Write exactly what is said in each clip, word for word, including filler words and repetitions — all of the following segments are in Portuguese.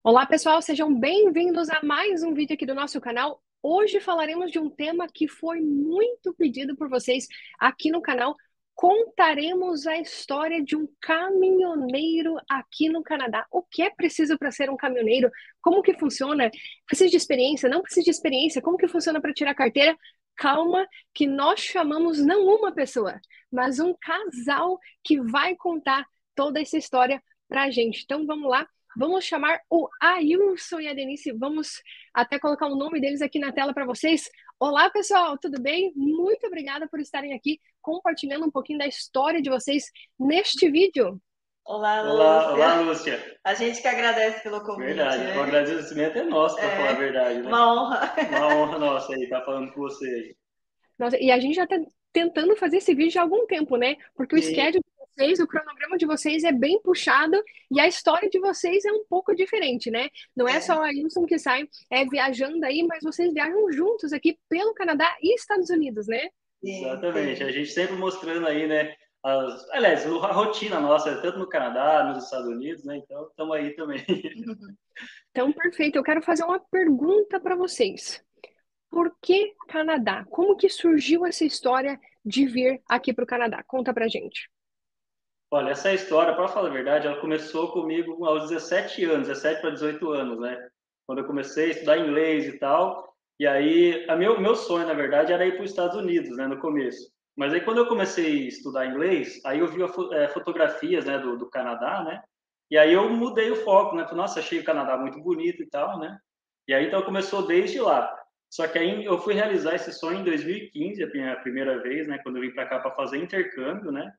Olá, pessoal, sejam bem-vindos a mais um vídeo aqui do nosso canal. Hoje falaremos de um tema que foi muito pedido por vocês aqui no canal. Contaremos a história de um caminhoneiro aqui no Canadá. O que é preciso para ser um caminhoneiro? Como que funciona? Precisa de experiência? Não precisa de experiência? Como que funciona para tirar carteira? Calma, que nós chamamos não uma pessoa, mas um casal que vai contar toda essa história para a gente. Então vamos lá. Vamos chamar o Ailson e a Denise. Vamos até colocar o nome deles aqui na tela para vocês. Olá, pessoal, tudo bem? Muito obrigada por estarem aqui compartilhando um pouquinho da história de vocês neste vídeo. Olá, Olá, Lúcia. olá, Lúcia. A gente que agradece pelo convite, Verdade, o né? agradecimento é nosso, para falar a É verdade, né? uma honra. Uma honra nossa aí estar falando com você aí. Nossa, e a gente já está tentando fazer esse vídeo há algum tempo, né? Porque o Sim, schedule de vocês, o cronograma de vocês é bem puxado e a história de vocês é um pouco diferente, né? Não é só É, a Ailson que sai é, viajando aí, mas vocês viajam juntos aqui pelo Canadá e Estados Unidos, né? sim, exatamente. A sim. gente sempre mostrando aí, né? As, aliás, a rotina nossa, tanto no Canadá, nos Estados Unidos, né? Então, estamos aí também. Então, perfeito. Eu quero fazer uma pergunta para vocês. Por que Canadá? Como que surgiu essa história de vir aqui para o Canadá? Conta pra gente. Olha, essa história, para falar a verdade, ela começou comigo aos dezessete anos, dezessete para dezoito anos, né? Quando eu comecei a estudar inglês e tal. E aí, a meu, meu sonho, na verdade, era ir para os Estados Unidos, né, no começo. Mas aí, quando eu comecei a estudar inglês, aí eu vi a fo- eh, fotografias, né, do, do Canadá, né? E aí eu mudei o foco, né? Falei, nossa, achei o Canadá muito bonito e tal, né? E aí, então, começou desde lá. Só que aí eu fui realizar esse sonho em dois mil e quinze, a minha primeira vez, né? Quando eu vim para cá para fazer intercâmbio, né?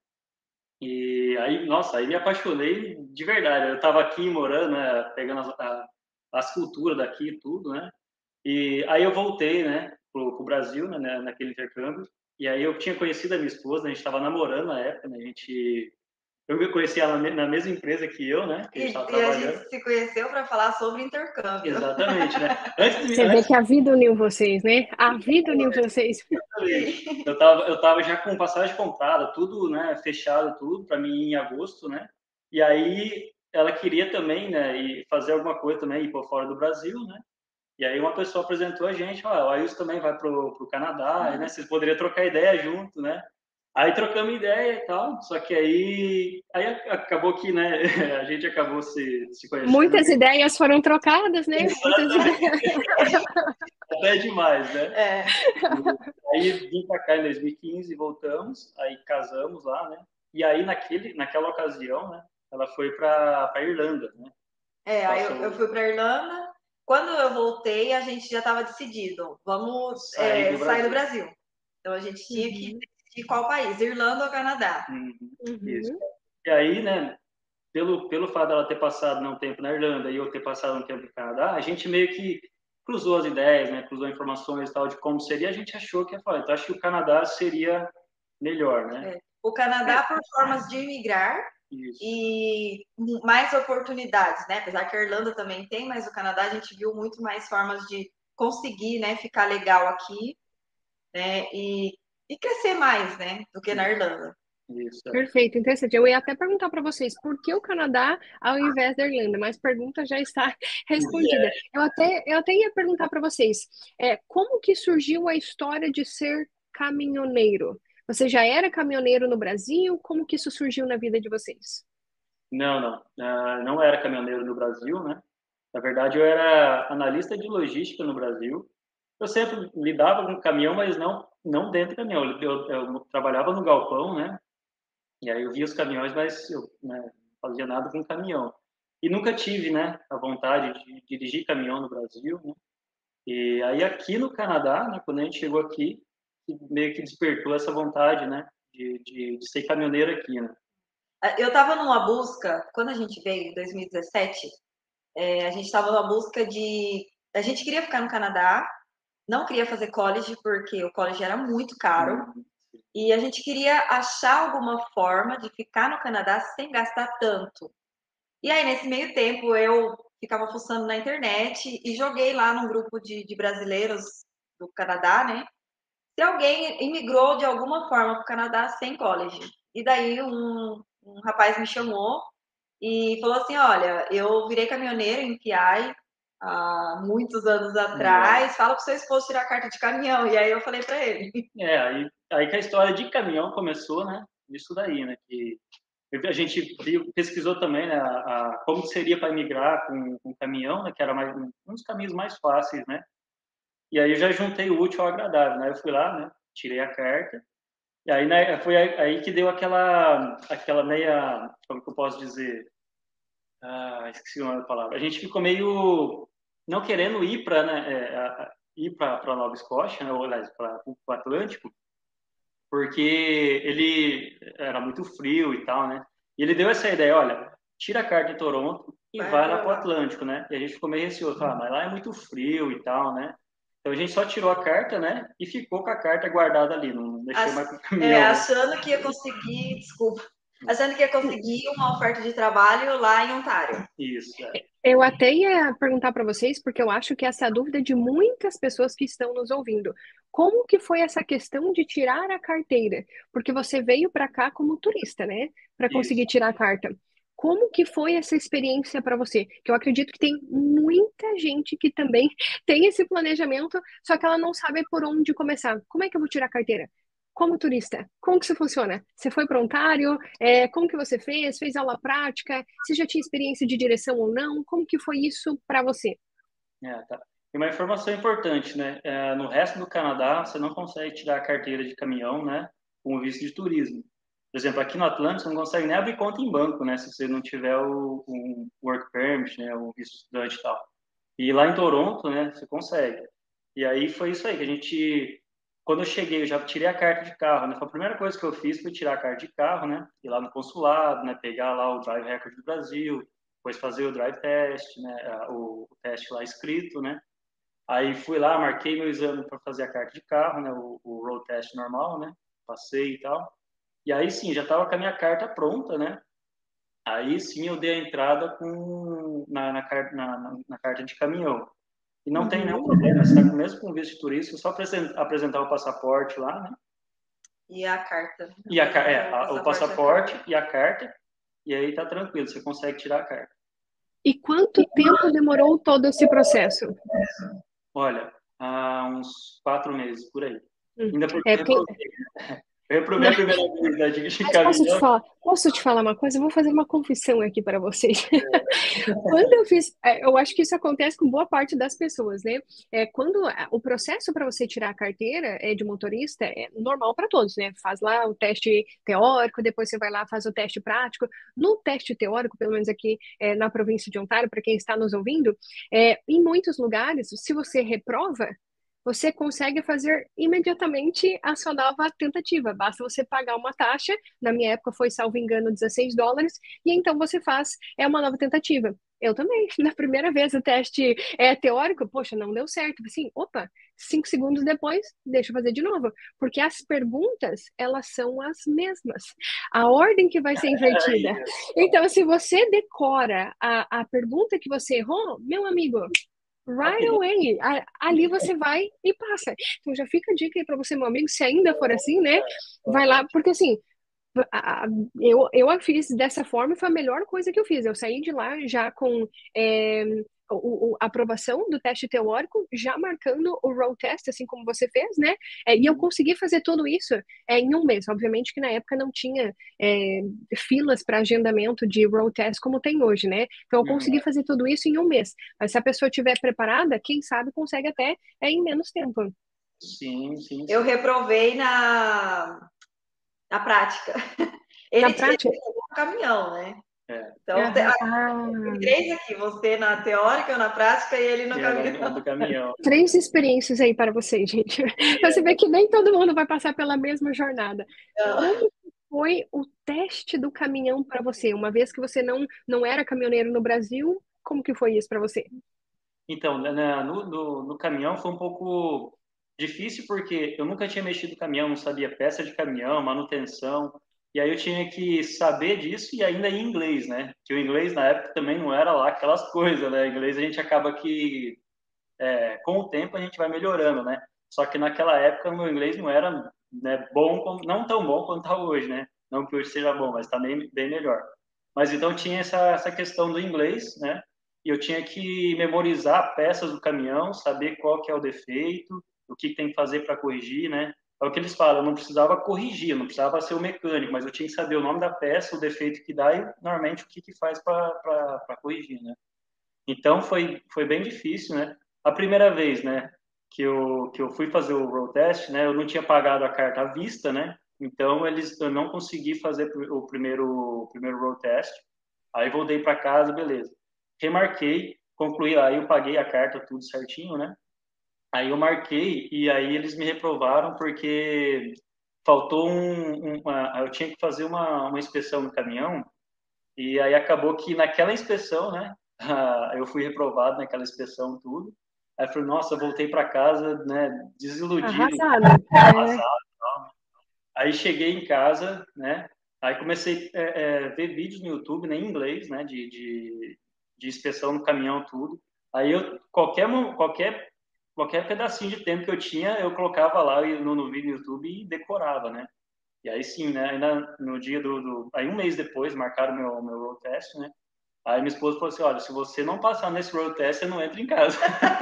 E aí, nossa, aí me apaixonei de verdade. Eu estava aqui morando, né, pegando as, a, as culturas daqui e tudo, né? E aí eu voltei, né, pro, pro Brasil, né, né, naquele intercâmbio. E aí eu tinha conhecido a minha esposa, a gente estava namorando na época, né? A gente, eu me conheci ela na, na mesma empresa que eu, né? Que a gente E, estava e a gente trabalhando. se conheceu para falar sobre intercâmbio. Exatamente, né? Antes de, Você vê antes que a vida uniu vocês, né? A vida uniu vocês. Exatamente. Sim. Eu tava, eu tava já com passagem comprada, tudo, né, fechado, tudo, para mim ir em agosto, né? E aí ela queria também, né, ir fazer alguma coisa também, ir por fora do Brasil, né? E aí uma pessoa apresentou a gente, ó, o Ailson também vai pro, pro Canadá, né? Vocês poderiam trocar ideia junto, né? Aí trocamos ideia e tal, só que aí, aí acabou que, né, a gente acabou se, se conhecendo. Muitas ideias foram trocadas, né? Muitas Exatamente, ideias. até demais, né? É. Aí vim para cá em dois mil e quinze, voltamos, aí casamos lá, né? E aí naquele, naquela ocasião, né? Ela foi para a Irlanda, né? É, aí eu, eu Passou fui para Irlanda. Quando eu voltei, a gente já estava decidido. Vamos sair é, do sair do Brasil. Brasil. Então a gente tinha que Uhum, decidir qual país, Irlanda ou Canadá. Uhum, isso. uhum. E aí, né? Pelo pelo fato dela ter passado um tempo na Irlanda e eu ter passado um tempo no Canadá, a gente meio que cruzou as ideias, né? Cruzou informações e tal de como seria. A gente achou que ia falar. Então acho que o Canadá seria melhor, né? É. O Canadá, por formas de imigrar Isso. e mais oportunidades, né? Apesar que a Irlanda também tem, mas o Canadá a gente viu muito mais formas de conseguir, né, ficar legal aqui, né, e, e crescer mais, né, do que na Irlanda. Isso. É. Perfeito, interessante. Eu ia até perguntar para vocês por que o Canadá ao invés da Irlanda, mas a pergunta já está respondida. Eu até, eu até ia perguntar para vocês, é, como que surgiu a história de ser caminhoneiro? Você já era caminhoneiro no Brasil? Como que isso surgiu na vida de vocês? Não, não. Ah, não era caminhoneiro no Brasil, né? Na verdade, eu era analista de logística no Brasil. Eu sempre lidava com caminhão, mas não não dentro do caminhão. Eu, eu, eu trabalhava no galpão, né? E aí eu via os caminhões, mas eu, né, não fazia nada com caminhão. E nunca tive, né, a vontade de dirigir caminhão no Brasil, né? E aí aqui no Canadá, né, quando a gente chegou aqui, meio que despertou essa vontade, né, de, de, de ser caminhoneiro aqui, né? Eu estava numa busca, quando a gente veio em dois mil e dezessete, é, a gente estava numa busca de. A gente queria ficar no Canadá, não queria fazer college, porque o college era muito caro, Hum, e a gente queria achar alguma forma de ficar no Canadá sem gastar tanto. E aí, nesse meio tempo, eu ficava fuçando na internet e joguei lá num grupo de, de brasileiros do Canadá, né? Se alguém imigrou de alguma forma para o Canadá sem college. E daí um, um rapaz me chamou e falou assim: olha, eu virei caminhoneiro em Piai há muitos anos atrás, fala para o seu esposo tirar a carta de caminhão. E aí eu falei para ele. É, aí, aí que a história de caminhão começou, né? Isso daí, né? Que a gente viu, pesquisou também, né, a, a, como seria para migrar com, com caminhão, né? Que era mais, um dos caminhos mais fáceis, né? E aí eu já juntei o útil ao agradável, né? Eu fui lá, né? Tirei a carta. E aí, né, foi aí que deu aquela, aquela meia, como que eu posso dizer? Ah, esqueci o nome da palavra. A gente ficou meio não querendo ir para, né, é, a, ir para Nova Escócia, né, ou aliás, para o Atlântico, porque ele era muito frio e tal, né? E ele deu essa ideia, olha, tira a carta de Toronto e Vai vai lá para para o lá. Atlântico, né? E a gente ficou meio receoso, ah, mas lá é muito frio e tal, né? Então a gente só tirou a carta, né? E ficou com a carta guardada ali, não deixou Ach, mais pro é, caminhão, né? achando que ia conseguir, desculpa, achando que ia conseguir uma oferta de trabalho lá em Ontário. Isso, é. Eu até ia perguntar para vocês, porque eu acho que essa é a dúvida de muitas pessoas que estão nos ouvindo. Como que foi essa questão de tirar a carteira? Porque você veio para cá como turista, né? Para Isso. conseguir tirar a carta. Como que foi essa experiência para você? Que eu acredito que tem muita gente que também tem esse planejamento, só que ela não sabe por onde começar. Como é que eu vou tirar a carteira? Como turista, como que isso funciona? Você foi para Ontário? É, como que você fez? Fez aula prática? Você já tinha experiência de direção ou não? Como que foi isso para você? É, tá. E uma informação importante, né? É, no resto do Canadá, você não consegue tirar a carteira de caminhão, né? Com o visto de turismo. Por exemplo, aqui no Atlântico, você não consegue nem abrir conta em banco, né? Se você não tiver o, o work permit, né? O visto estudante e tal. E lá em Toronto, né? Você consegue. E aí foi isso aí que a gente... Quando eu cheguei, eu já tirei a carta de carro, né? Foi a primeira coisa que eu fiz foi tirar a carta de carro, né? Ir lá no consulado, né? Pegar lá o Drive Record do Brasil, depois fazer o Drive Test, né? O, o teste lá escrito, né? Aí fui lá, marquei meu exame para fazer a carta de carro, né? O, o road test normal, né? Passei e tal. E aí sim, já estava com a minha carta pronta, né? Aí sim eu dei a entrada com, na, na, na, na carta de caminhão. E não tem nenhum Uhum. problema, você tá, mesmo com visto de turista, é só apresentar o passaporte lá, né? E a carta. E a, é, O a, o passaporte, a passaporte carta. e a carta, e aí tá tranquilo, você consegue tirar a carta. E quanto tempo demorou todo esse processo? Olha, há uns quatro meses por aí. Hum. Ainda porque É eu porque reprovei. Eu reprovei a primeira vez da de Mas posso te caminhão. falar, posso te falar uma coisa? Eu vou fazer uma confissão aqui para vocês. Quando eu fiz, é, eu acho que isso acontece com boa parte das pessoas, né? É, quando a- o processo para você tirar a carteira é de motorista é normal para todos, né? Faz lá o teste teórico, depois você vai lá faz o teste prático. No teste teórico, pelo menos aqui é, na província de Ontário, para quem está nos ouvindo, é, em muitos lugares, se você reprova você consegue fazer imediatamente a sua nova tentativa. Basta você pagar uma taxa, na minha época foi, salvo engano, dezesseis dólares, e então você faz é uma nova tentativa. Eu também, na primeira vez o teste é teórico, poxa, não deu certo. Assim, opa, cinco segundos depois, deixa eu fazer de novo. Porque as perguntas, elas são as mesmas. A ordem que vai ser invertida. Então, se você decora a, a pergunta que você errou, meu amigo, right Rapidão. away. A- Ali você vai e passa. Então já fica a dica aí para você, meu amigo, se ainda for assim, né? Vai lá, porque assim, a- a- eu, eu a fiz dessa forma e foi a melhor coisa que eu fiz. Eu saí de lá já com é, o, o- a aprovação do teste teórico, já marcando o road test, assim como você fez, né? É, e eu consegui fazer tudo isso é, em um mês. Obviamente que na época não tinha é, filas para agendamento de road test como tem hoje, né? Então eu Uhum. consegui fazer tudo isso em um mês. Mas se a pessoa estiver preparada, quem sabe consegue até é, em menos tempo. Sim, sim, Eu sim. reprovei na, na prática. Na Ele, ele prática, pegou um caminhão, né? É. Então, tem, aham, ah, tem ah, três aqui: você na teórica, eu na prática e ele no E ela no caminhão. do caminhão. três experiências aí para vocês, gente. Então, você vê que nem todo mundo vai passar pela mesma jornada. Como foi o teste do caminhão para você? Uma vez que você não, não era caminhoneiro no Brasil, como que foi isso para você? Então, né, na- no, no, no caminhão foi um pouco difícil porque eu nunca tinha mexido com caminhão, não sabia peça de caminhão, manutenção. E aí eu tinha que saber disso e ainda em inglês, né? Que o inglês na época também não era lá aquelas coisas, né? Em inglês a gente acaba que, é, com o tempo, a gente vai melhorando, né? Só que naquela época o meu inglês não era, né, bom, como- não tão bom quanto está hoje, né? Não que hoje seja bom, mas está bem, bem melhor. Mas então tinha essa, essa questão do inglês, né? E eu tinha que memorizar peças do caminhão, saber qual que é o defeito, o que tem que fazer para corrigir, né? É o que eles falam, eu não precisava corrigir, eu não precisava ser o mecânico, mas eu tinha que saber o nome da peça, o defeito que dá e, normalmente, o que, que faz para corrigir, né? Então, foi, foi bem difícil, né? A primeira vez, né, que eu, que eu fui fazer o road test, né, eu não tinha pagado a carta à vista, né? Então, eles, eu não consegui fazer o primeiro, o primeiro road test. Aí, voltei para casa, beleza. Remarquei, concluí, aí eu paguei a carta tudo certinho, né? Aí eu marquei e aí eles me reprovaram porque faltou um, uma, eu tinha que fazer uma, uma inspeção no caminhão e aí acabou que naquela inspeção, né, eu fui reprovado naquela inspeção tudo. Aí eu falei, nossa, eu voltei para casa, né, desiludido, Arrasado. É. arrasado. Aí cheguei em casa, né, aí comecei a é, é, ver vídeos no YouTube, né, em inglês, né, de, de, de inspeção no caminhão tudo. Aí eu qualquer qualquer qualquer pedacinho de tempo que eu tinha, eu colocava lá no, no vídeo no YouTube e decorava, né? E aí sim, né? Ainda no dia do, do aí um mês depois marcaram meu meu road test, né? Aí minha esposa falou assim, olha, se você não passar nesse road test, você não entra em casa.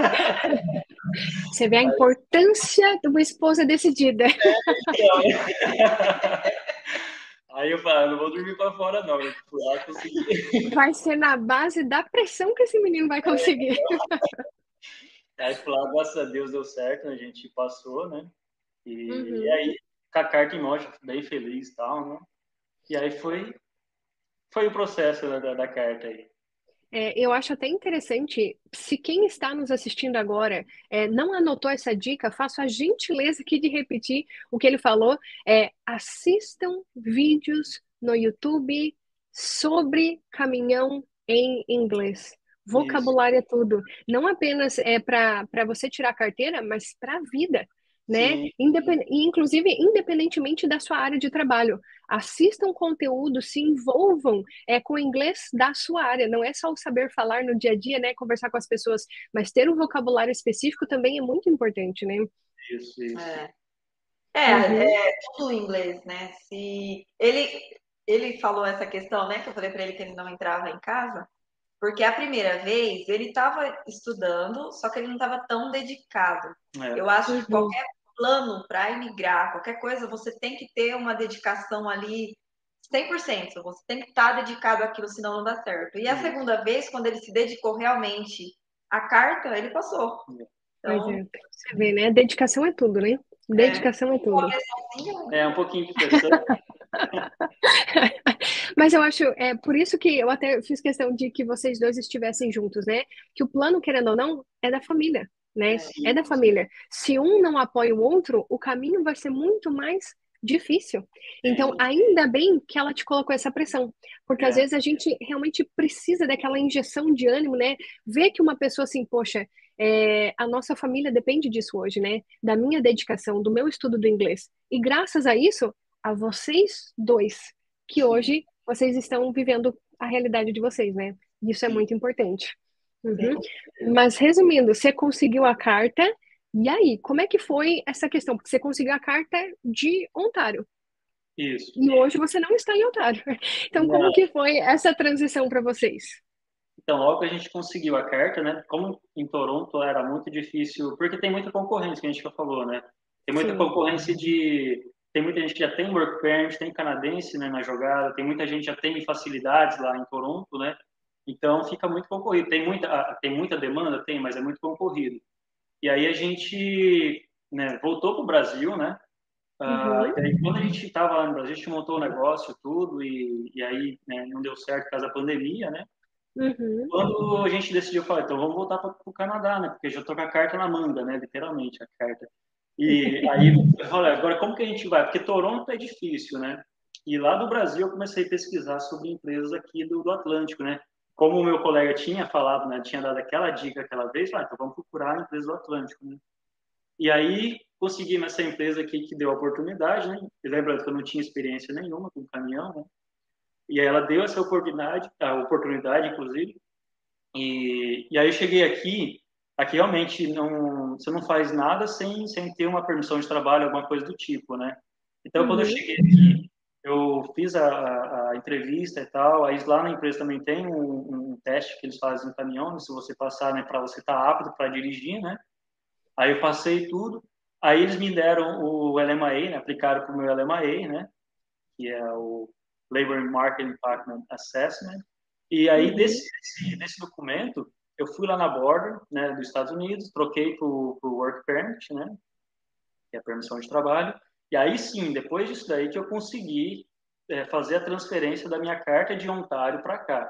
Você vê a importância de uma esposa decidida. Aí eu falei, ah, não vou dormir para fora não, eu fui lá conseguir. Vai ser na base da pressão que esse menino vai conseguir. Aí fui lá, graças a Deus deu certo, né? A gente passou, né? E, Uhum. e aí, com a carta em mão, bem feliz e tal, né? E aí foi, foi o processo, né, da, da carta aí. É, eu acho até interessante, se quem está nos assistindo agora é, não anotou essa dica, faço a gentileza aqui de repetir o que ele falou. É, assistam vídeos no YouTube sobre caminhão em inglês. Isso. Vocabulário é tudo. Não apenas é para para você tirar a carteira, mas para a vida, né? Sim, Independ... e, inclusive, independentemente da sua área de trabalho. Assistam conteúdo, se envolvam é, com o inglês da sua área. Não é só o saber falar no dia a dia, né? Conversar com as pessoas, mas ter um vocabulário específico também é muito importante, né? isso, isso. É, é, Uhum, é tudo em inglês, né? Se ele, ele falou essa questão, né? Que eu falei para ele que ele não entrava em casa, porque a primeira vez ele estava estudando, só que ele não estava tão dedicado. É, Eu acho que uhum. qualquer plano para emigrar, qualquer coisa, você tem que ter uma dedicação ali cem por cento. Você tem que estar dedicado àquilo, senão não dá certo. E a isso. segunda vez, quando ele se dedicou realmente à carta, ele passou. Pois Então, é, você vê, né? Dedicação é tudo, né? é, Dedicação é uma tudo. pressãozinha, É um pouquinho de pressão. Mas eu acho, é por isso que eu até fiz questão de que vocês dois estivessem juntos, né? Que o plano, querendo ou não, é da família, né? É Sim, da família. Se um não apoia o outro, o caminho vai ser muito mais difícil. Então, é, ainda bem que ela te colocou essa pressão, porque às é, vezes a gente realmente precisa daquela injeção de ânimo, né? Ver que uma pessoa assim, poxa, é, a nossa família depende disso hoje, né? Da minha dedicação, do meu estudo do inglês. E graças a isso, a vocês dois, que sim, hoje vocês estão vivendo a realidade de vocês, né? Isso é sim, muito importante. sim, Uhum. com certeza. Mas resumindo, você conseguiu a carta, e aí, como é que foi essa questão? Porque você conseguiu a carta de Ontário, isso. e hoje você não está em Ontário. Então, como Não, que foi essa transição para vocês? então, logo que a gente conseguiu a carta, né? Como em Toronto era muito difícil, porque tem muita concorrência, que a gente já falou, né? Tem muita Sim. concorrência de. Tem muita gente que já tem work permit, tem canadense, né, na jogada, tem muita gente que já tem facilidades lá em Toronto, né? Então fica muito concorrido. Tem muita, ah, tem muita demanda? Tem, mas é muito concorrido. E aí a gente, né, voltou para o Brasil, né? Ah, Uhum. e aí, quando a gente estava lá no Brasil, a gente montou o negócio, tudo, e, e aí, né, não deu certo por causa da pandemia, né? Uhum. Quando a gente decidiu, falar, então vamos voltar para o Canadá, né? Porque já tô com a carta na manga, né? Literalmente, a carta. E aí, olha, agora como que a gente vai? Porque Toronto é difícil, né? E lá do Brasil eu comecei a pesquisar sobre empresas aqui do, do Atlântico, né? Como o meu colega tinha falado, né? Tinha dado aquela dica aquela vez, ah, então vamos procurar a empresa do Atlântico, né? E aí consegui nessa empresa aqui que deu a oportunidade, né? E lembrando que eu não tinha experiência nenhuma com caminhão, né? E aí ela deu essa oportunidade, a oportunidade, inclusive, e, e aí eu cheguei aqui, aqui realmente não, você não faz nada sem, sem ter uma permissão de trabalho, alguma coisa do tipo, né? Então, quando eu Uhum. cheguei aqui, eu fiz a, a, a entrevista e tal, aí lá na empresa também tem um, um teste que eles fazem no caminhão, né, se você passar, né, para você estar apto para dirigir, né? Aí eu passei tudo, aí eles me deram o L M A, né, aplicaram para o meu L M A, né, que é o Labor and Market Impact Assessment, e aí Uhum. desse, desse, desse documento, eu fui lá na border, né, dos Estados Unidos, troquei para o Work Permit, né, que é a permissão de trabalho, e aí sim, depois disso daí que eu consegui é, fazer a transferência da minha carta de Ontário para cá.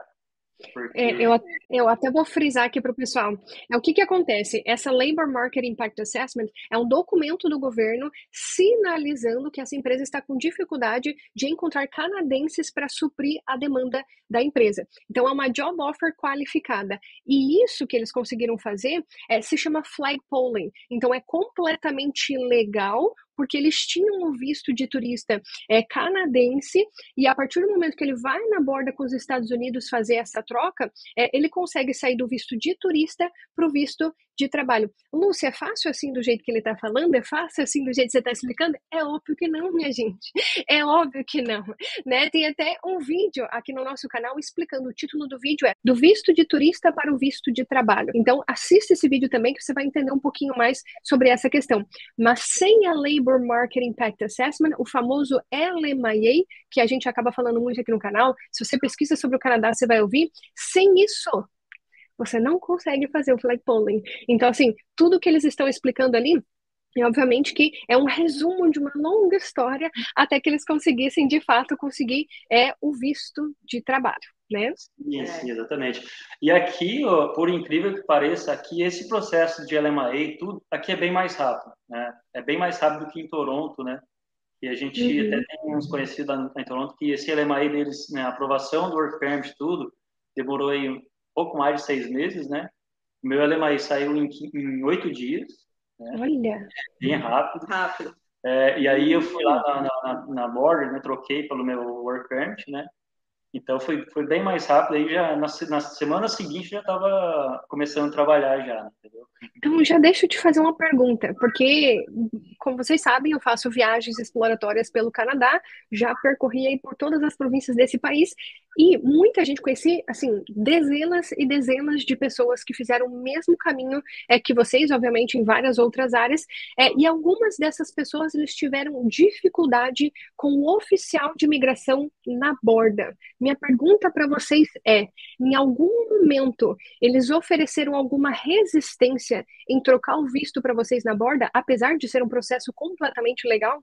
É, Porque... eu, eu até vou frisar aqui para o pessoal. É, o que, que acontece? Essa Labor Market Impact Assessment é um documento do governo sinalizando que essa empresa está com dificuldade de encontrar canadenses para suprir a demanda da empresa. Então, é uma job offer qualificada. E isso que eles conseguiram fazer é, se chama flag polling. Então, é completamente legal, porque eles tinham o visto de turista é, canadense, e a partir do momento que ele vai na borda com os Estados Unidos fazer essa troca, é, ele consegue sair do visto de turista para o visto de trabalho. Lúcia, é fácil assim do jeito que ele está falando? É fácil assim do jeito que você está explicando? É óbvio que não, minha gente. É óbvio que não. Né? Tem até um vídeo aqui no nosso canal explicando, o título do vídeo é Do visto de turista para o visto de trabalho. Então, assista esse vídeo também que você vai entender um pouquinho mais sobre essa questão. Mas sem a Labor Market Impact Assessment, o famoso L M I A, que a gente acaba falando muito aqui no canal, se você pesquisa sobre o Canadá, você vai ouvir, sem isso, você não consegue fazer o flag polling. Então, assim, tudo que eles estão explicando ali, é obviamente que é um resumo de uma longa história até que eles conseguissem, de fato, conseguir é, o visto de trabalho, né? Sim, sim, exatamente. E aqui, ó, por incrível que pareça, aqui esse processo de L M A e tudo, aqui é bem mais rápido, né? É bem mais rápido do que em Toronto, né? E a gente Uhum. até tem uns conhecidos lá em Toronto que esse L M A deles, né, a aprovação do Work Permit tudo, demorou aí um pouco mais de seis meses, né? O meu L M A saiu em, em oito dias, né? Olha. Bem rápido. Rápido. É, e aí eu fui lá na, na, na border, né? Troquei pelo meu Work Permit, né? Então foi, foi bem mais rápido, aí já na, na semana seguinte já estava começando a trabalhar já, entendeu? Então, já deixa eu te fazer uma pergunta, porque, como vocês sabem, eu faço viagens exploratórias pelo Canadá, já percorri aí por todas as províncias desse país, e muita gente conheci, assim, dezenas e dezenas de pessoas que fizeram o mesmo caminho é, que vocês, obviamente, em várias outras áreas, é, e algumas dessas pessoas, eles tiveram dificuldade com o oficial de imigração na borda. Minha pergunta para vocês é, em algum momento, eles ofereceram alguma resistência em trocar o visto para vocês na borda, apesar de ser um processo completamente legal?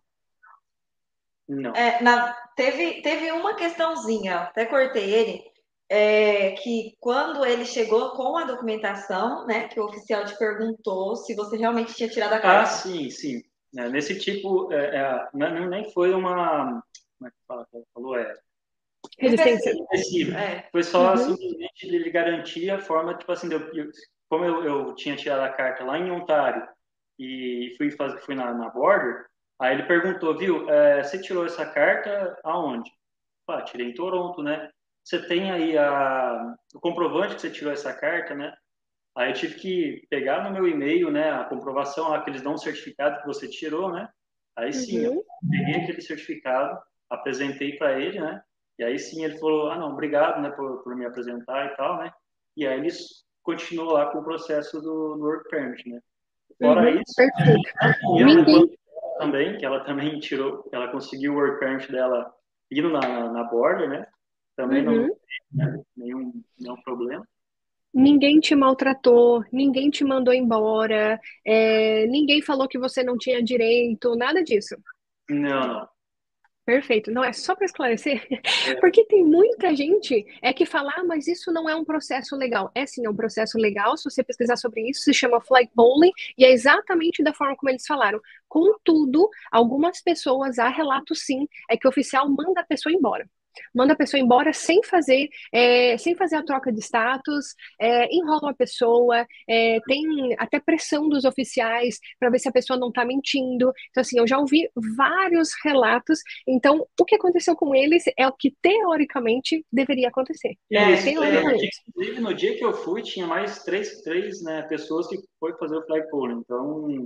Não. É, na, teve, teve uma questãozinha, até cortei ele, é, que quando ele chegou com a documentação, né, que o oficial te perguntou se você realmente tinha tirado a Ah, carta. sim, sim. É, nesse tipo, é, é, não, nem foi uma... Como é que fala? Que ela falou? É, Resistência. excessivo. É. Foi só Uhum. simplesmente ele garantir a forma, tipo assim, eu, eu, como eu, eu tinha tirado a carta lá em Ontário e fui, fazer, fui na, na border, aí ele perguntou, viu, é, você tirou essa carta aonde? Ah, tirei em Toronto, né? Você tem aí a, o comprovante que você tirou essa carta, né? Aí eu tive que pegar no meu e-mail, né, a comprovação lá que eles dão um certificado que você tirou, né? Aí sim, eu Uhum. peguei aquele certificado, apresentei para ele, né? E aí sim ele falou, ah, não, obrigado, né, por, por me apresentar e tal, né? E aí eles continuou lá com o processo do, do Work Permit, né? Fora Uhum. isso, Perfeito. tanto eu, né, Ninguém. quanto ela também, que ela também tirou, ela conseguiu o Work Permit dela indo na, na, na border, né? Também não Uhum. né, nenhum, nenhum problema. Ninguém te maltratou, ninguém te mandou embora, é, ninguém falou que você não tinha direito, nada disso. Não, não. Perfeito. Não, é só para esclarecer, porque tem muita gente é que fala, ah, mas isso não é um processo legal. É sim, é um processo legal. Se você pesquisar sobre isso, se chama flag polling e é exatamente da forma como eles falaram. Contudo, algumas pessoas, há relatos sim, é que o oficial manda a pessoa embora. Manda a pessoa embora sem fazer, é, sem fazer a troca de status, é, enrola a pessoa, é, tem até pressão dos oficiais para ver se a pessoa não está mentindo. Então, assim, eu já ouvi vários relatos. Então, o que aconteceu com eles é o que teoricamente deveria acontecer, né? Isso, é, Teoricamente. inclusive no dia que eu fui tinha mais três, três né, pessoas que foi fazer o flag polling, então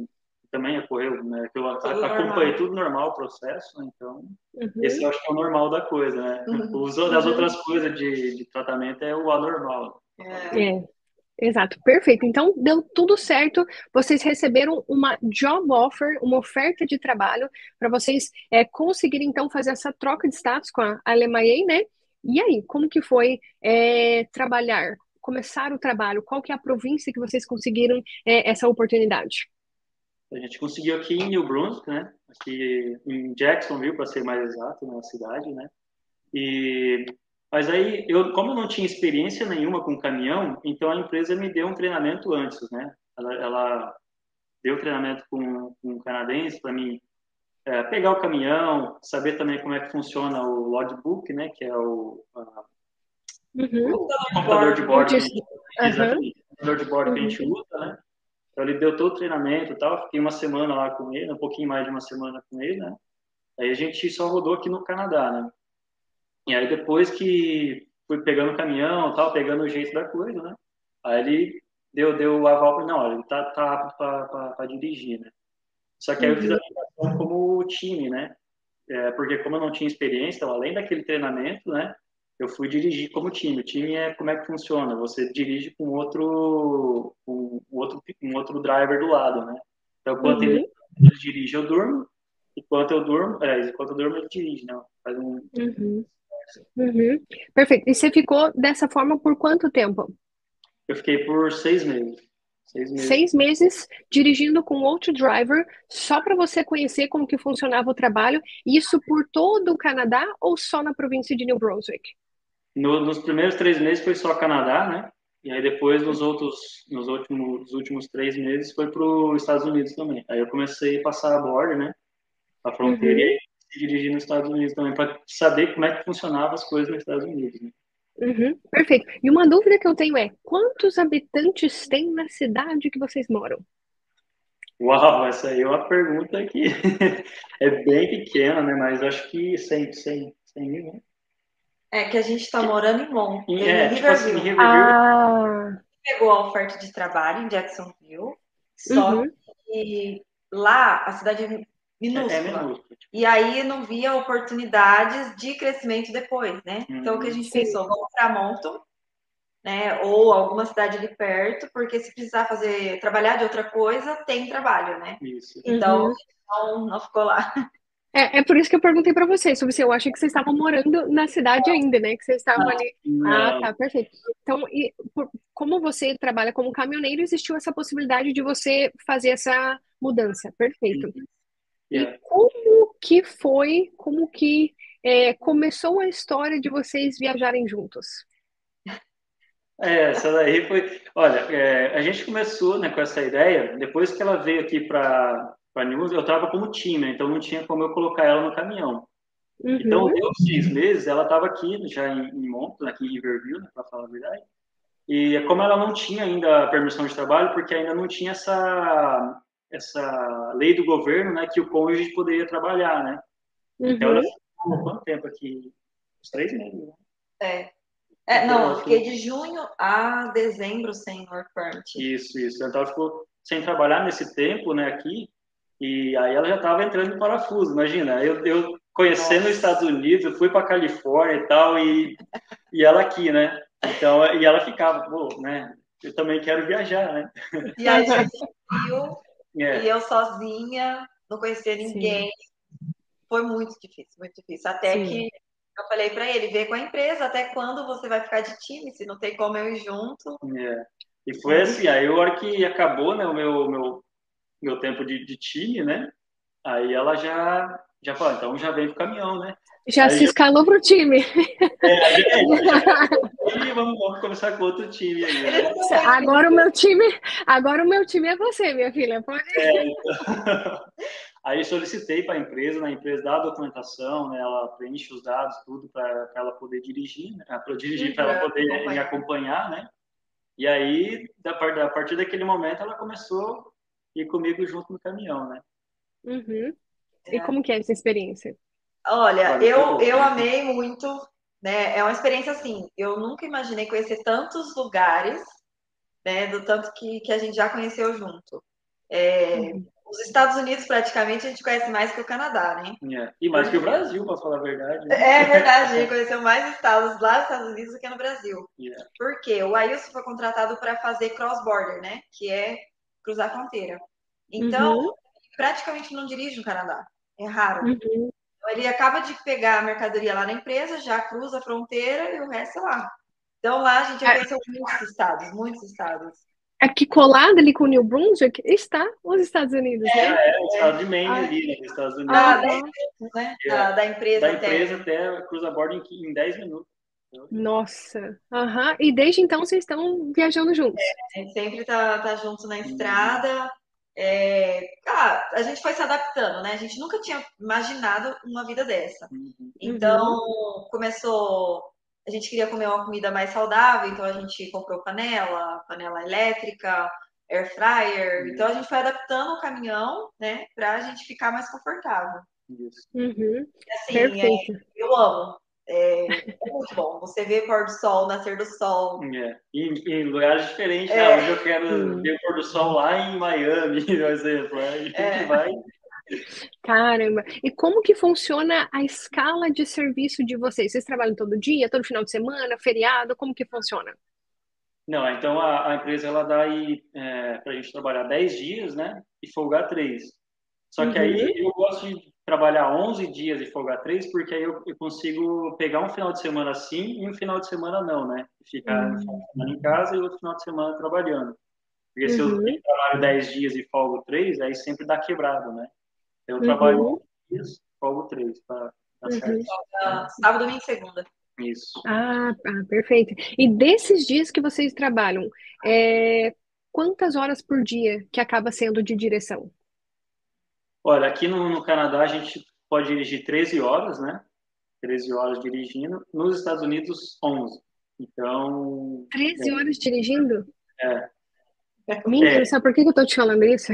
também ocorreu, né? Que eu Tudo acompanhei normal. tudo normal o processo, né? Então, Uhum. esse eu acho que é o normal da coisa, né? Uhum. Os, as outras coisas de, de tratamento é o anormal. É. É, exato, perfeito. Então deu tudo certo. Vocês receberam uma job offer, uma oferta de trabalho para vocês é, conseguirem então fazer essa troca de status com a L M I A, né? E aí, como que foi é, trabalhar, começar o trabalho? Qual que é a província que vocês conseguiram é, essa oportunidade? A gente conseguiu aqui em New Brunswick, né? Aqui em Jacksonville, para ser mais exato, na cidade, né? E mas aí eu, como eu não tinha experiência nenhuma com caminhão, então a empresa me deu um treinamento antes, né? Ela, ela deu treinamento com, com um canadense para mim é, pegar o caminhão, saber também como é que funciona o logbook, né? Que é o, a, Uhum. o computador de O bordo que a dis- gente, Aham. exatamente, o computador de bordo que a Uhum. gente usa, né? Então ele deu todo o treinamento e tal, fiquei uma semana lá com ele, um pouquinho mais de uma semana com ele, né? Aí a gente só rodou aqui no Canadá, né? E aí depois que fui pegando o caminhão, tal, pegando o jeito da coisa, né? Aí ele deu, deu o aval para não, olha, ele tá, tá apto para dirigir, né? Só que aí eu fiz a Uhum. aplicação como time, né? É, porque como eu não tinha experiência, então, além daquele treinamento, né? Eu fui dirigir como time. O time é como é que funciona? Você dirige com outro, um outro, um outro driver do lado, né? Então, enquanto ele, Uhum. ele dirige, eu durmo. Enquanto eu durmo, é, enquanto eu durmo, ele dirige, né? Faz um, Uhum. Uhum. Perfeito. E você ficou dessa forma por quanto tempo? eu fiquei por seis meses. Seis meses. Seis meses dirigindo com outro driver, só para você conhecer como que funcionava o trabalho, isso por todo o Canadá ou só na província de New Brunswick? No, nos primeiros três meses foi só Canadá, né? E aí depois, nos outros, nos últimos, nos últimos três meses, foi para os Estados Unidos também. Aí eu comecei a passar a bordo, né? A fronteira e Uhum, aí dirigir nos Estados Unidos também, para saber como é que funcionavam as coisas nos Estados Unidos, né? uhum, perfeito. E uma dúvida que eu tenho é, quantos habitantes tem na cidade que vocês moram? Uau, essa aí é uma pergunta que é bem pequena, né? Mas acho que cem, cem, cem mil, né? É que a gente está morando em Mon, E, em é, tipo assim, em Riverview. Riverview Ah, Pegou a oferta de trabalho em Jacksonville, só uhum, que lá a cidade é é, é minúscula. minúsculo. Tipo, E aí não via oportunidades de crescimento depois, né? Então o que a uhum, gente sim. pensou, vamos para Moncton, né? Ou alguma cidade ali perto, porque se precisar fazer trabalhar de outra coisa, tem trabalho, né? isso. Então Uhum. não, não ficou lá. É, é por isso que eu perguntei para vocês, sobre se eu acho que vocês estavam morando na cidade ainda, né? Que vocês estavam ali. Ah, Não, tá, perfeito. Então, e, por- como você trabalha como caminhoneiro, existiu essa possibilidade de você fazer essa mudança. Perfeito. E yeah. como que foi, como que é, começou a história de vocês viajarem juntos? É, essa daí foi. Olha, é, a gente começou, né, com essa ideia, depois que ela veio aqui para para News, eu estava como time, né, então não tinha como eu colocar ela no caminhão. Então, Uhum, deu seis meses, ela estava aqui, já em, em Moncton, aqui em Riverview, né, para falar a verdade. E como ela não tinha ainda a permissão de trabalho, porque ainda não tinha essa, essa lei do governo, né, que o cônjuge poderia trabalhar, né? Então, ela uhum, ficou quanto tempo aqui? Uns três meses, né? É. É, Então, não, eu ela fiquei ficou... de junho a dezembro sem work permit. Isso, isso. Então, ela ficou sem trabalhar nesse tempo, né, aqui. E aí ela já estava entrando em parafuso, imagina. Eu, eu conhecendo os Nossa. Estados Unidos, eu fui para Califórnia e tal, e, e ela aqui, né? Então, e ela ficava, pô, né? Eu também quero viajar, né? E aí chegou o frio, e É, eu sozinha, não conhecia sim, ninguém. Foi muito difícil, muito difícil. Até sim. que eu falei para ele, ver com a empresa, até quando você vai ficar de time, se não tem como eu ir junto. é. E foi Aí, assim, aí a hora que acabou, né, o meu, meu, meu tempo de, de time, né? Aí ela já, já falou, então já vem pro caminhão, né? Já Aí se já, escalou pro time. é, aí já, já, e vamos, vamos começar com outro time aí, ele né? nunca foi de Agora o meu time, agora o meu time é você, minha filha. Pode. Aí solicitei para a empresa, na empresa dá a documentação, né? Ela preenche os dados, tudo para ela poder dirigir, né? Para dirigir, para ela Uhum, poder me acompanhar. acompanhar, né? E aí, da par- a partir daquele momento, ela começou a ir comigo junto no caminhão, né? Uhum. E É. como que é essa experiência? Olha, Olha, foi eu, bom, eu foi bom. amei muito, né? É uma experiência assim, eu nunca imaginei conhecer tantos lugares, né? Do tanto que, que a gente já conheceu junto. É, Uhum. Os Estados Unidos, praticamente, a gente conhece mais que o Canadá, né? Yeah. E mais que o Brasil, para falar a verdade. Né? É verdade, a gente conheceu mais estados lá nos Estados Unidos do que no Brasil. Yeah. Por quê? O Ailson foi contratado para fazer cross-border, né? Que é cruzar a fronteira. Então, Uhum. praticamente não dirige no Canadá. É raro. Uhum. Então, ele acaba de pegar a mercadoria lá na empresa, já cruza a fronteira e o resto é lá. Então, lá a gente já conheceu muitos estados, muitos estados. Aqui colado ali com o New Brunswick está os Estados Unidos, É, né? é o estado de Maine Ah, ali, né, nos Estados Unidos. Ah, aham. dez minutos, né? É. Da, da empresa Da até. empresa até cruza a borda em, em dez minutos. Nossa, aham. E desde então vocês estão viajando juntos. A gente sempre tá, tá junto na estrada. É, ah, a gente foi se adaptando, né? A gente nunca tinha imaginado uma vida dessa. Uhum. Então, começou. A gente queria comer uma comida mais saudável, então a gente comprou panela, panela elétrica, air fryer. Uhum. Então a gente foi adaptando o caminhão, né, pra gente ficar mais confortável. Isso. Uhum. E, assim, Perfeito. é, eu amo. É, é muito bom. Você vê pôr do sol, nascer do sol. É. E, em lugares diferentes. É. Ah, hoje eu quero Hum. ver o pôr do sol lá em Miami, por exemplo. Aí a gente É. vai. Caramba. E como que funciona a escala de serviço de vocês? Vocês trabalham todo dia, todo final de semana, feriado? Como que funciona? Não, então a, a empresa ela dá aí é, para a gente trabalhar dez dias, né? E folgar três. Só que Uhum. aí eu gosto de trabalhar onze dias e folgar três, porque aí eu, eu consigo pegar um final de semana sim e um final de semana não, né? Ficar um final de semana em casa e outro final de semana trabalhando. Porque se eu Uhum. trabalho dez dias e folgo três, aí sempre dá quebrado, né? Então eu trabalho Uhum. onze dias, folgo três, para dar Uhum. certo. Ah, sábado, domingo e segunda. Isso. Ah, ah, perfeito. E desses dias que vocês trabalham, é, quantas horas por dia que acaba sendo de direção? Olha, aqui no, no Canadá a gente pode dirigir treze horas, né? treze horas dirigindo. Nos Estados Unidos, onze. Então, treze horas dirigindo? é, Menino, é, sabe por que que eu tô te falando isso?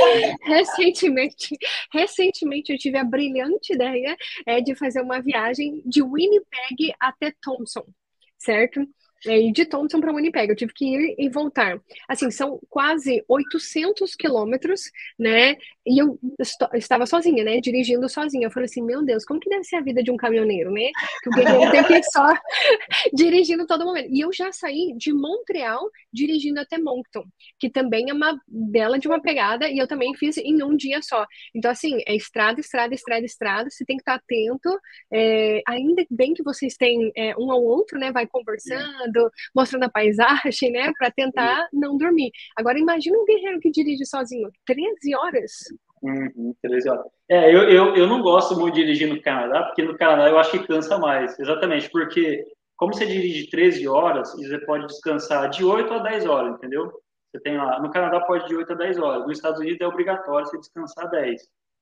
Recentemente, recentemente eu tive a brilhante ideia é, de fazer uma viagem de Winnipeg até Thompson, certo? É, E de Thompson para Winnipeg, eu tive que ir e voltar. Assim, são quase oitocentos quilômetros, né? E eu esto- estava sozinha, né? Dirigindo sozinha. Eu falei assim, meu Deus, como que deve ser a vida de um caminhoneiro, né? Que o guerreiro tem que ir só dirigindo todo momento. E eu já saí de Montreal dirigindo até Moncton, que também é uma bela de uma pegada, e eu também fiz em um dia só. Então, assim, é estrada, estrada, estrada, estrada, você tem que estar atento. É, ainda bem que vocês têm é, um ao outro, né? Vai conversando, mostrando a paisagem, né? Para tentar não dormir. Agora, imagina um guerreiro que dirige sozinho, treze horas. uhum, treze horas. É, eu, eu, eu não gosto muito de dirigir no Canadá, porque no Canadá eu acho que cansa mais. Exatamente, porque como você dirige treze horas, você pode descansar de oito a dez horas, entendeu? Você tem lá, no Canadá pode de oito a dez horas, nos Estados Unidos é obrigatório você descansar dez.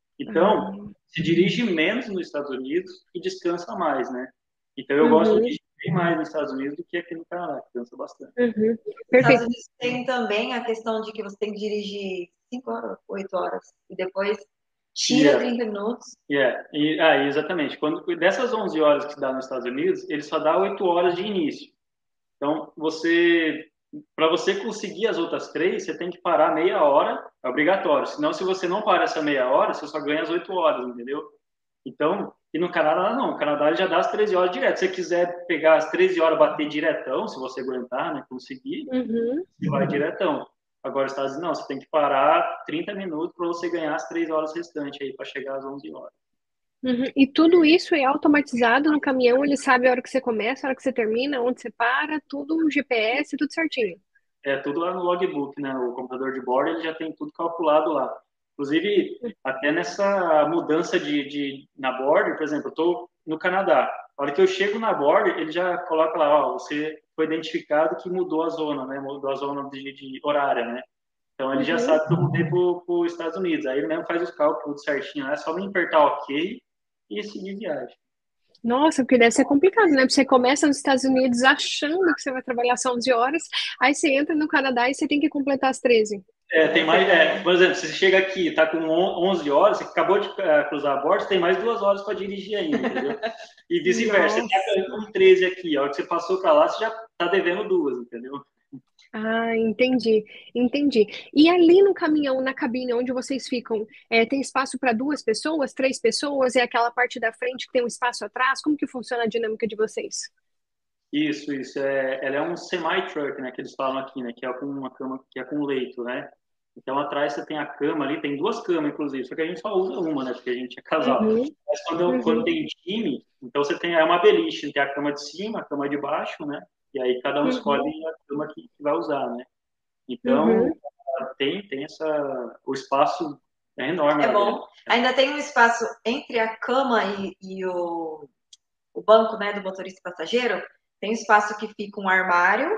Então, se dirige menos nos Estados Unidos e descansa mais, né? Então eu gosto de Uhum, dirigir bem mais nos Estados Unidos do que aqui no Canadá, que cansa bastante. uhum. Nos Estados Perfeito. Unidos tem também a questão de que você tem que dirigir cinco horas, oito horas, e depois tira Yeah. trinta minutos. Yeah. E, ah, exatamente. Quando, dessas onze horas que dá nos Estados Unidos, ele só dá oito horas de início. Então, você, para você conseguir as outras três, você tem que parar meia hora, é obrigatório. Senão, se você não para essa meia hora, você só ganha as oito horas, entendeu? Então, e no Canadá não, o Canadá ele já dá as treze horas direto. Se você quiser pegar as treze horas, bater diretão, se você aguentar, né, conseguir, Uhum. você vai diretão. Agora, os Estados Unidos, não, você tem que parar trinta minutos para você ganhar as três horas restantes aí, para chegar às onze horas. Uhum. E tudo isso é automatizado no caminhão, ele sabe a hora que você começa, a hora que você termina, onde você para, tudo no G P S, tudo certinho. É tudo lá no logbook, né? O computador de bordo ele já tem tudo calculado lá. Inclusive, até nessa mudança de, de na border, por exemplo, eu estou no Canadá. A hora que eu chego na border, ele já coloca lá, ó, você foi identificado que mudou a zona, né? Mudou a zona de, de horária, né? Então ele já Uhum. sabe que eu mudei para os Estados Unidos. Aí ele mesmo faz os cálculos tudo certinho, é só me apertar OK e seguir viagem. Nossa, porque deve ser complicado, né? Porque você começa nos Estados Unidos achando que você vai trabalhar só onze horas, aí você entra no Canadá e você tem que completar as treze. É, tem mais, é, por exemplo, se você chega aqui, tá com onze horas, você acabou de uh, cruzar a borda, você tem mais duas horas para dirigir ainda, entendeu? E vice-versa, você tá com treze aqui, a hora que você passou para lá, você já tá devendo duas, entendeu? Ah, entendi, entendi. E ali no caminhão, na cabine onde vocês ficam, é, tem espaço para duas pessoas, três pessoas? É aquela parte da frente que tem um espaço atrás? Como que funciona a dinâmica de vocês? Isso, isso. É, ela é um semi-truck, né, que eles falam aqui, né, que é com uma cama, que é com leito, né? Então, atrás você tem a cama ali, tem duas camas, inclusive, só que a gente só usa uma, né, porque a gente é casal. Uhum, Mas quando, eu- quando uhum, tem time, então você tem é uma beliche, tem a cama de cima, a cama de baixo, né? E aí cada um escolhe uhum, a cama que, que vai usar, né? Então, uhum. tem, tem essa... O espaço é enorme É lá dentro. bom. Ainda tem um espaço entre a cama e, e o, o banco, né, do motorista e passageiro. Tem um espaço que fica um armário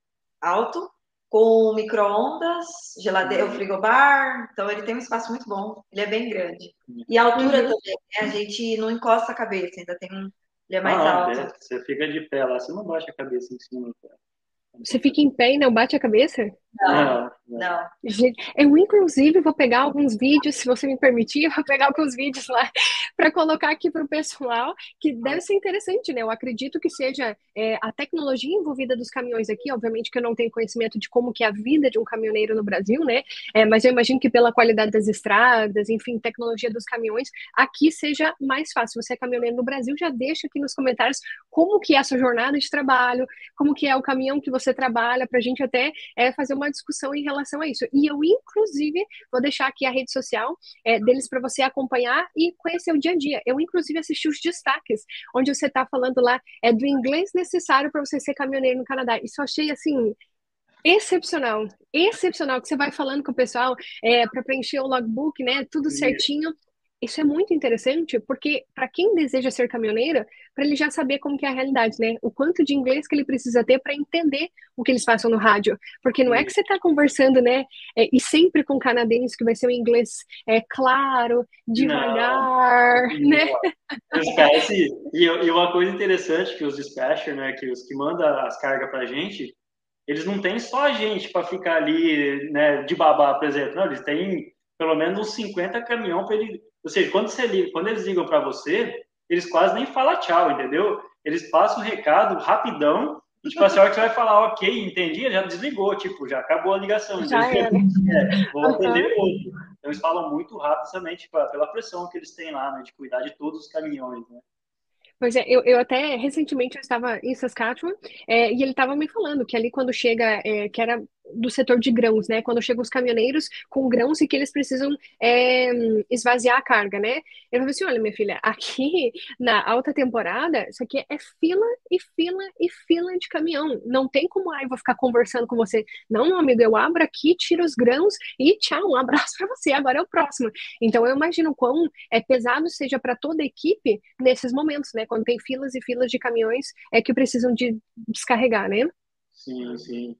alto, com micro-ondas, geladeira, o Uhum. frigobar. Então, ele tem um espaço muito bom. Ele é bem grande. E a altura Uhum. também, né? A gente não encosta a cabeça, ainda tem um. Ele é mais Ah, não, alto. é, você fica de pé lá, você não baixa a cabeça em cima, cara. Não Você tem fica em pé e não bate a cabeça? Não, Não, não. não. Gente, eu, inclusive, vou pegar alguns vídeos, se você me permitir, eu vou pegar alguns vídeos lá para colocar aqui para o pessoal, que deve ser interessante, né? Eu acredito que seja é, a tecnologia envolvida dos caminhões aqui, obviamente que eu não tenho conhecimento de como que é a vida de um caminhoneiro no Brasil, né? É, mas eu imagino que pela qualidade das estradas, enfim, tecnologia dos caminhões, aqui seja mais fácil. Você é caminhoneiro no Brasil, já deixa aqui nos comentários como que é a sua jornada de trabalho, como que é o caminhão que você trabalha, para a gente até é, fazer uma discussão em relação a isso. E eu, inclusive, vou deixar aqui a rede social é, deles para você acompanhar e conhecer o dia a dia. Eu, inclusive, assisti os destaques, onde você está falando lá é, do inglês necessário para você ser caminhoneiro no Canadá. Isso eu achei, assim, excepcional. Excepcional, que você vai falando com o pessoal é, para preencher o logbook, né? Tudo certinho. Isso é muito interessante, porque para quem deseja ser caminhoneiro, para ele já saber como que é a realidade, né? O quanto de inglês que ele precisa ter para entender o que eles passam no rádio. Porque não é que você está conversando, né? É, e sempre com canadense que vai ser um inglês é, claro, Não. devagar, né? Os caras, e, e uma coisa interessante que os dispatcher, né, que os que mandam as cargas pra gente, eles não têm só a gente para ficar ali, né, de babá, por exemplo. Não, eles têm pelo menos uns cinquenta caminhão para ele. Ou seja, quando você liga, quando eles ligam para você, eles quase nem falam tchau, entendeu? Eles passam o recado rapidão e, tipo, assim, a hora que você vai falar, ok, entendi, já desligou, tipo, já acabou a ligação, Já entendeu? era. É, vou atender Uhum. outro. Então, eles falam muito rápido também, tipo, pela pressão que eles têm lá, né, de cuidar de todos os caminhões, né? Pois é, eu, eu até recentemente eu estava em Saskatchewan é, e ele estava me falando que ali quando chega, é, que era do setor de grãos, né? Quando chegam os caminhoneiros com grãos e que eles precisam é, esvaziar a carga, né? Ele falou assim: olha, minha filha, aqui na alta temporada, isso aqui é fila e fila e fila de caminhão. Não tem como, ah, eu vou ficar conversando com você. Não, meu amigo, eu abro aqui, tiro os grãos e tchau, um abraço para você, agora é o próximo. Então eu imagino quão é pesado seja para toda a equipe nesses momentos, né? Quando tem filas e filas de caminhões é que precisam de descarregar, né? Sim, sim.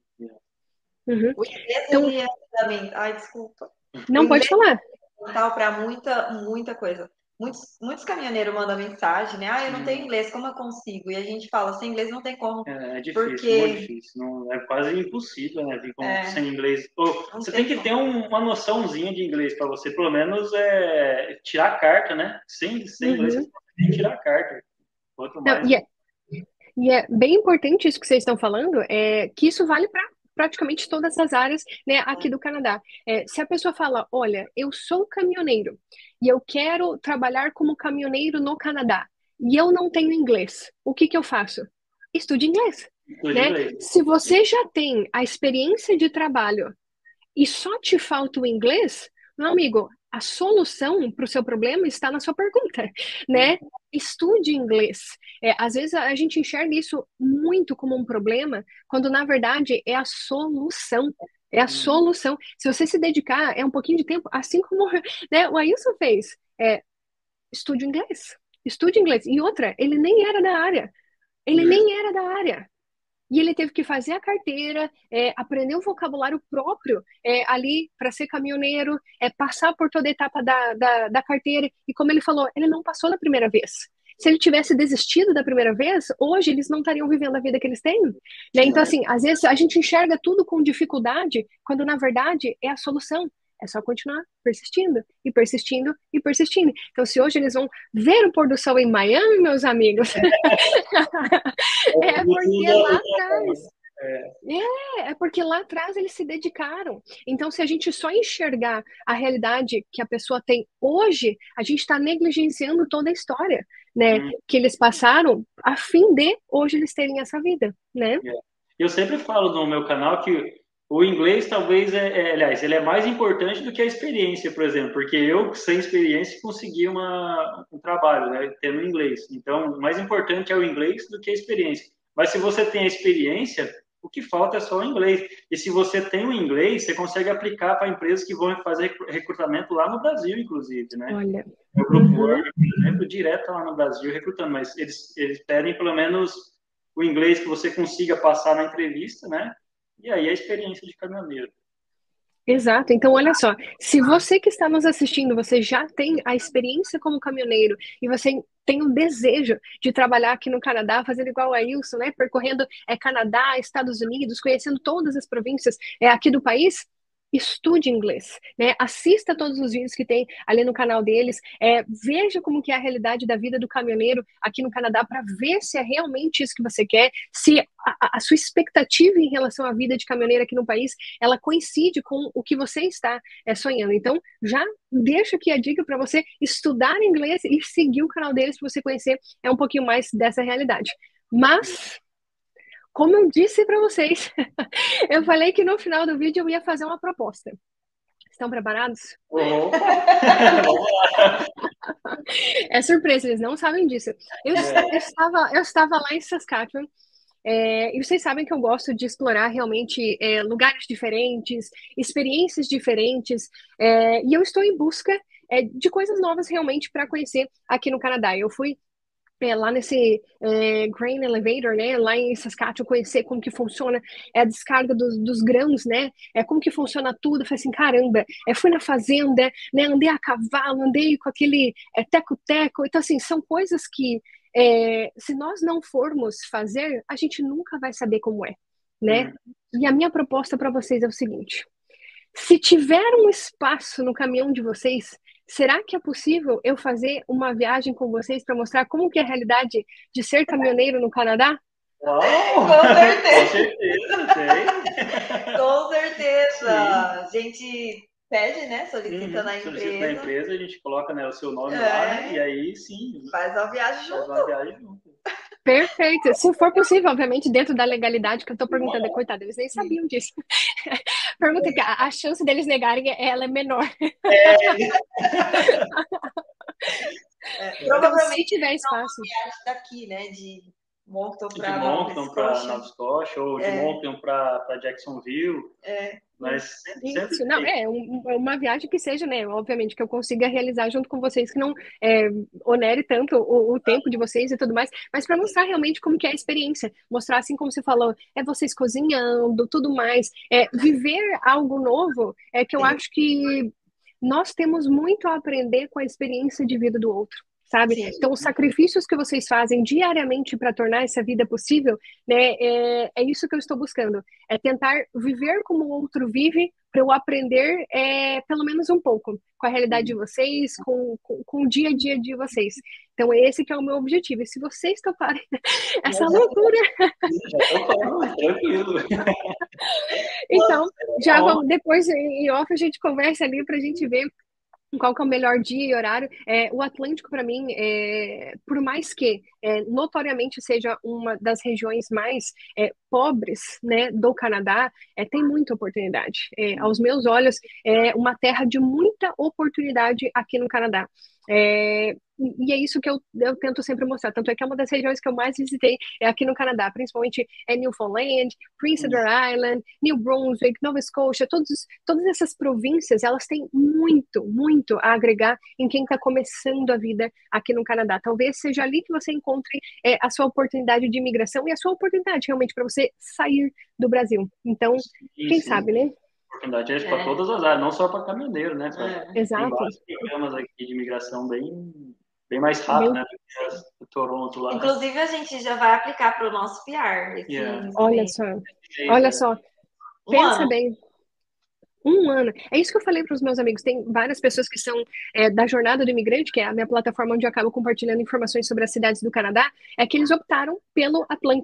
Uhum. O inglês, Então, ele é fundamental. Ai, desculpa. O não pode inglês falar. é fundamental para muita, muita coisa. Muitos, muitos caminhoneiros mandam mensagem, né? Ah, eu não tenho Sim. inglês, como eu consigo? E a gente fala, sem inglês não tem como, É, é difícil, muito porque difícil. Não, é quase impossível, né? Vir com, é, sem inglês. Ou, não você tem tem que como. ter um, uma noçãozinha de inglês para você, pelo menos, é, tirar a carta, né? Sem, sem inglês, você Uhum. não consegue tirar a carta. Quanto Não, mais. e, é, e é bem importante isso que vocês estão falando, é que isso vale para praticamente todas as áreas, né, aqui do Canadá. É, se a pessoa fala, olha, eu sou caminhoneiro e eu quero trabalhar como caminhoneiro no Canadá e eu não tenho inglês, o que que eu faço? Estude inglês, Estude né? inglês. Se você já tem a experiência de trabalho e só te falta o inglês, meu amigo, a solução para o seu problema está na sua pergunta, né? Estude inglês. É, às vezes a gente enxerga isso muito como um problema, quando na verdade é a solução. É a solução. Se você se dedicar, é um pouquinho de tempo, assim como né, o Ailson fez. É, estude inglês. Estude inglês. E outra, ele nem era da área. Ele nem era da área. E ele teve que fazer a carteira, é, aprender um vocabulário próprio é, ali para ser caminhoneiro, é, passar por toda a etapa da, da, da carteira. E como ele falou, ele não passou da primeira vez. Se ele tivesse desistido da primeira vez, hoje eles não estariam vivendo a vida que eles têm. Né? Então, assim, às vezes a gente enxerga tudo com dificuldade, quando na verdade é a solução. É só continuar persistindo e persistindo e persistindo. Então, se hoje eles vão ver o pôr do sol em Miami, meus amigos, é porque lá atrás. É, é porque lá atrás eles se dedicaram. Então, se a gente só enxergar a realidade que a pessoa tem hoje, a gente está negligenciando toda a história, né? Hum, Que eles passaram a fim de hoje eles terem essa vida, né? é. Eu sempre falo no meu canal que o inglês talvez é, é, aliás, ele é mais importante do que a experiência, por exemplo, porque eu sem experiência consegui uma, um trabalho, né, tendo inglês. Então, o mais importante é o inglês do que a experiência. Mas se você tem a experiência, o que falta é só o inglês. E se você tem o inglês, você consegue aplicar para empresas que vão fazer recrutamento lá no Brasil, inclusive, né? Olha. O Grupo Uhum. Word, por exemplo, direto lá no Brasil recrutando, mas eles, eles pedem pelo menos o inglês que você consiga passar na entrevista, né? E aí a experiência de caminhoneiro. Exato. Então, olha só, se você que está nos assistindo, você já tem a experiência como caminhoneiro e você tem o desejo de trabalhar aqui no Canadá, fazendo igual a Ilson, né? Percorrendo é, Canadá, Estados Unidos, conhecendo todas as províncias é, aqui do país. Estude inglês, né? Assista todos os vídeos que tem ali no canal deles, é, veja como que é a realidade da vida do caminhoneiro aqui no Canadá para ver se é realmente isso que você quer, se a, a sua expectativa em relação à vida de caminhoneiro aqui no país, ela coincide com o que você está é, sonhando. Então, já deixo aqui a dica para você estudar inglês e seguir o canal deles para você conhecer é um pouquinho mais dessa realidade. Mas como eu disse para vocês, eu falei que no final do vídeo eu ia fazer uma proposta. Estão preparados? Uhum. É surpresa, eles não sabem disso. Eu, eu, estava, eu estava lá em Saskatchewan, é, e vocês sabem que eu gosto de explorar realmente é, lugares diferentes, experiências diferentes, é, e eu estou em busca é, de coisas novas realmente para conhecer aqui no Canadá. Eu fui é, lá nesse é, grain elevator, né, lá em Saskatchewan, conhecer como que funciona é, a descarga dos, dos grãos, né, é como que funciona tudo. Eu falei assim, caramba, é, fui na fazenda, né, andei a cavalo, andei com aquele é, teco-teco. Então, assim, são coisas que é, se nós não formos fazer, a gente nunca vai saber como é, né? Hum. E a minha proposta para vocês é o seguinte: se tiver um espaço no caminhão de vocês, será que é possível eu fazer uma viagem com vocês para mostrar como que é a realidade de ser caminhoneiro no Canadá? Uau! Com certeza. Com certeza, sei. Com certeza. Sim. A gente pede, né? Solicita Uhum. na Solicita empresa. na empresa, a gente coloca, né, o seu nome É. lá, né? E aí sim, Faz uma viagem faz junto. uma viagem junto. Perfeito. Se for possível, obviamente, dentro da legalidade que eu estou perguntando, é, coitado, eles nem sabiam disso. Pergunta que a, a chance deles negarem ela é menor. É. É, Então, provavelmente se tiver não espaço. uma viagem daqui, né? De Moncton para De Moncton para Nova Scotia, ou de É. Moncton para Jacksonville. É. Mas sempre, Isso, sempre não, tem. é um- uma viagem que seja, né? Obviamente, que eu consiga realizar junto com vocês, que não é, onere tanto o, o tempo de vocês e tudo mais, mas para mostrar realmente como que é a experiência, mostrar assim como você falou, é vocês cozinhando, tudo mais, é viver algo novo, é que eu acho que nós temos muito a aprender com a experiência de vida do outro. Sabe? Sim. Então, os sacrifícios que vocês fazem diariamente para tornar essa vida possível, né, é, é isso que eu estou buscando. É tentar viver como o outro vive, para eu aprender é, pelo menos um pouco com a realidade de vocês, com, com, com o dia a dia de vocês. Então, esse que é o meu objetivo. E se vocês toparem essa loucura... Já tô falando, tranquilo. Então, já vamos, depois em off a gente conversa ali para a gente ver qual que é o melhor dia e horário. É, o Atlântico, para mim, é, por mais que é, notoriamente seja uma das regiões mais é, pobres, né, do Canadá, é, tem muita oportunidade. É, aos meus olhos, é uma terra de muita oportunidade aqui no Canadá. É, e é isso que eu, eu tento sempre mostrar. Tanto é que é uma das regiões que eu mais visitei é aqui no Canadá, principalmente é Newfoundland, Prince Edward Island, New Brunswick, Nova Scotia, todos, todas essas províncias, elas têm muito, muito a agregar em quem está começando a vida aqui no Canadá. Talvez seja ali que você encontre é, a sua oportunidade de imigração e a sua oportunidade realmente para você sair do Brasil. Então, Sim, quem sim. sabe, né? Oportunidade é É. para todas as áreas, não só para caminhoneiro, né? Pra, É. Exato. Tem vários programas aqui de imigração bem, bem mais rápido, Bem... né? Do que o Toronto lá. Inclusive, a gente já vai aplicar para o nosso P R. Esse, Yeah. Olha só, olha só. Um Pensa ano. bem. Um ano. É isso que eu falei para os meus amigos. Tem várias pessoas que são é, da Jornada do Imigrante, que é a minha plataforma onde eu acabo compartilhando informações sobre as cidades do Canadá, é que eles optaram pelo Atlântico.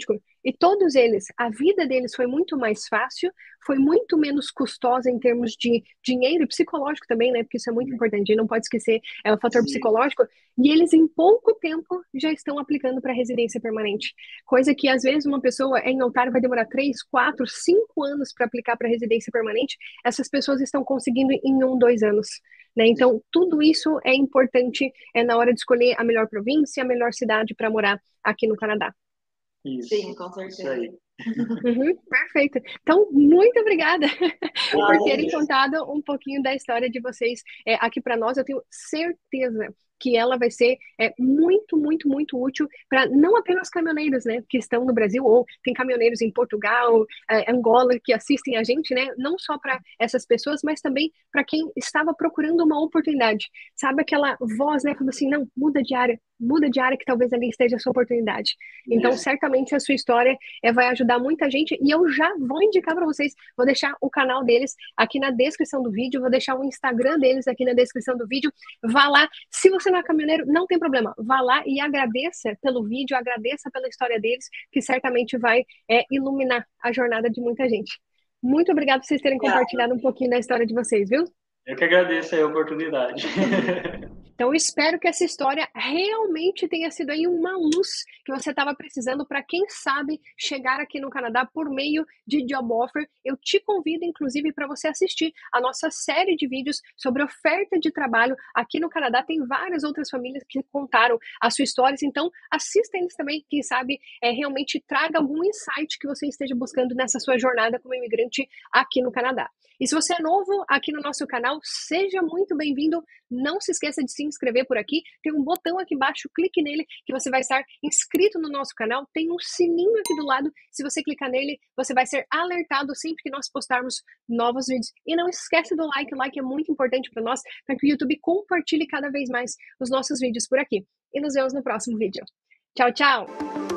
E todos eles, a vida deles foi muito mais fácil, foi muito menos custosa em termos de dinheiro e psicológico também, né? Porque isso é muito importante, não pode esquecer, é o fator Sim. psicológico. E eles, em pouco tempo, já estão aplicando para residência permanente. Coisa que, às vezes, uma pessoa em Ontário vai demorar três, quatro, cinco anos para aplicar para residência permanente. Essas pessoas estão conseguindo em um, dois anos. Né? Então, tudo isso é importante é, na hora de escolher a melhor província, a melhor cidade para morar aqui no Canadá. Isso, Sim, com certeza. Isso aí. Uhum, perfeito. Então, muito obrigada por terem contado um pouquinho da história de vocês é, aqui para nós. Eu tenho certeza que ela vai ser é, muito, muito, muito útil para não apenas caminhoneiros, né, que estão no Brasil, ou tem caminhoneiros em Portugal, é, Angola, que assistem a gente, né, não só para essas pessoas, mas também para quem estava procurando uma oportunidade. Sabe aquela voz, né, falando assim, não, muda de área, muda de área que talvez ali esteja a sua oportunidade. Então, certamente a sua história é, vai ajudar muita gente e eu já vou indicar para vocês, vou deixar o canal deles aqui na descrição do vídeo, vou deixar o Instagram deles aqui na descrição do vídeo. Vá lá, se você não é caminhoneiro, não tem problema, vá lá e agradeça pelo vídeo, agradeça pela história deles, que certamente vai é, iluminar a jornada de muita gente. Muito obrigada por vocês terem compartilhado um pouquinho da história de vocês, viu? Eu que agradeço a oportunidade. Então, eu espero que essa história realmente tenha sido aí uma luz que você estava precisando para, quem sabe, chegar aqui no Canadá por meio de Job Offer. Eu te convido, inclusive, para você assistir a nossa série de vídeos sobre oferta de trabalho aqui no Canadá. Tem várias outras famílias que contaram as suas histórias, então assista eles também, quem sabe, é, realmente traga algum insight que você esteja buscando nessa sua jornada como imigrante aqui no Canadá. E se você é novo aqui no nosso canal, seja muito bem-vindo. Não se esqueça de se inscrever por aqui. Tem um botão aqui embaixo, clique nele que você vai estar inscrito no nosso canal. Tem um sininho aqui do lado. Se você clicar nele, você vai ser alertado sempre que nós postarmos novos vídeos. E não esquece do like. O like é muito importante para nós, para que o YouTube compartilhe cada vez mais os nossos vídeos por aqui. E nos vemos no próximo vídeo. Tchau, tchau!